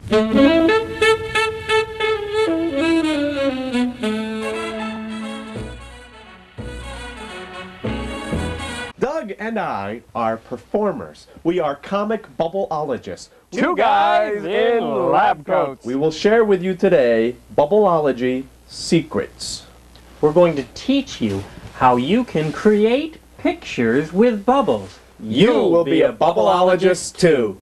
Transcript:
Doug and I are performers. We are comic bubble-ologists. Two guys in lab coats. We will share with you today bubble-ology secrets. We're going to teach you how you can create pictures with bubbles. You will be a bubble-ologist too.